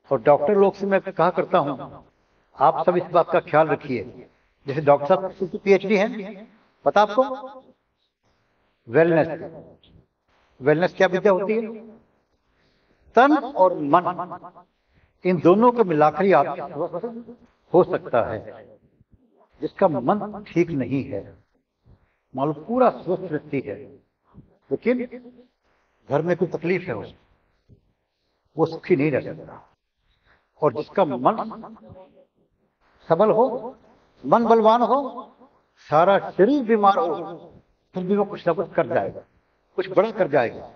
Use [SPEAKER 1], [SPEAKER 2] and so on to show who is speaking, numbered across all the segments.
[SPEAKER 1] और डॉक्टर लोग से मैं कहा करता हूं, आप सब इस बात का ख्याल रखिए। जैसे डॉक्टर साहब की पीएचडी है, पता आपको? वेलनेस, वेलनेस क्या विद्या होती है? तन और मन, इन दोनों को मिलाकर ही आदमी स्वस्थ हो सकता है। जिसका मन ठीक नहीं है, मान लो पूरा स्वस्थ व्यक्ति है, लेकिन घर में कोई तकलीफ है उसको, वो सुखी नहीं रह सकता। और जिसका मन सबल हो, मन बलवान हो, सारा शरीर बीमार हो, फिर भी वो कुछ ना कुछ कर जाएगा, कुछ बड़ा कर जाएगा।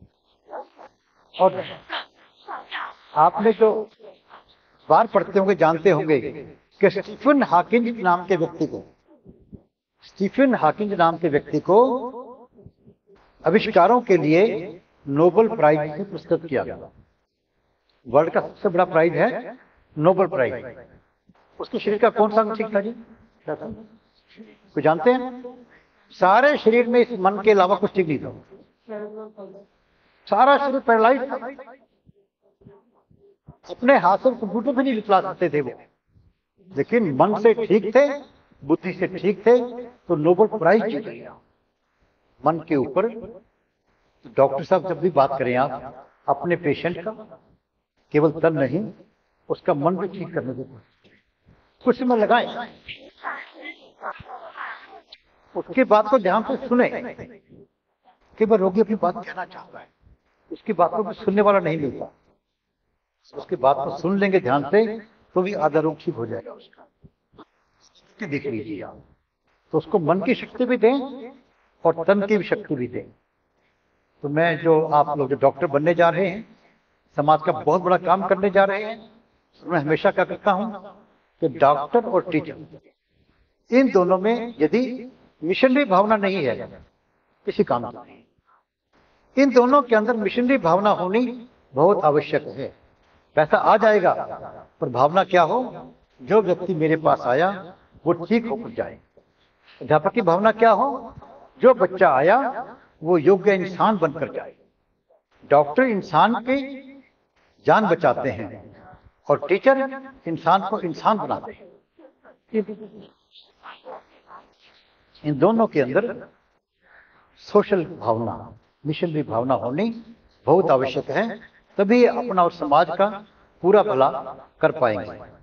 [SPEAKER 1] और आपने जो बार पढ़ते होंगे, जानते होंगे कि स्टीफन हॉकिंज नाम के व्यक्ति को, स्टीफन हॉकिंज नाम के व्यक्ति को आविष्कारों के लिए नोबेल प्राइज से पुरस्कृत किया गया। वर्ल्ड का सबसे बड़ा प्राइज है नोबेल प्राइज। उसके शरीर का कौन सा अंग ठीक था जी? क्या था? कोई जानते हैं? सारे शरीर में इस मन के अलावा कुछ ठीक नहीं था, सारा शरीर पैरालाइज था। अपने हाथ से कंप्यूटर भी नहीं चला सकते थे वो, लेकिन मन से ठीक थे, बुद्धि से ठीक थे, तो नोबेल प्राइज जीत लिया मन के ऊपर। डॉक्टर साहब जब भी बात करें आप अपने पेशेंट का, केवल तन नहीं, उसका मन भी ठीक करने की कुछ समय लगाएं, उसकी बात को ध्यान से सुने। कि वह रोगी अपनी बात कहना चाहता है, उसकी बात को भी सुनने वाला नहीं मिलता। उसकी बात को सुन लेंगे ध्यान से तो भी आधा रोग ठीक हो जाएगा उसका। देख लीजिए आप, तो उसको मन की शक्ति भी दें और तन की भी शक्ति भी दें। तो मैं जो आप लोग जो डॉक्टर बनने जा रहे हैं, समाज का बहुत बड़ा काम करने जा रहे हैं, मैं हमेशा क्या करता हूं कि डॉक्टर और टीचर, इन दोनों में यदि मिशनरी भावना नहीं है, किसी काम का नहीं। इन दोनों के अंदर मिशनरी भावना होनी बहुत आवश्यक है। पैसा आ जाएगा, पर भावना क्या हो, जो व्यक्ति मेरे पास आया वो ठीक होकर जाए। अध्यापक की भावना क्या हो, जो बच्चा आया वो योग्य इंसान बनकर जाए। डॉक्टर इंसान की जान बचाते हैं और टीचर इंसान को इंसान बनाते हैं। इन दोनों के अंदर सोशल भावना, मिशनरी भावना होनी बहुत आवश्यक है, तभी अपना और समाज का पूरा भला कर पाएंगे।